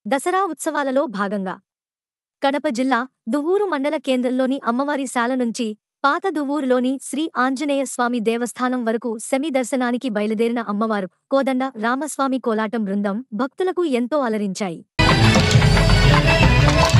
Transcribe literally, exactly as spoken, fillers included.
దసరా ఉత్సవాలలో భాగంగా కడప జిల్లా దువ్వూరు మండల కేంద్రంలోని అమ్మవారి శాల నుంచి పాత దువ్వూరులోని శ్రీ ఆంజనేయ స్వామి దేవస్థానం వరకు సెమి దర్శనానికి బయలుదేరిన అమ్మవారు కోదండ రామస్వామి కోలాటం బృందం భక్తులకు ఎంతో అలరించాయి.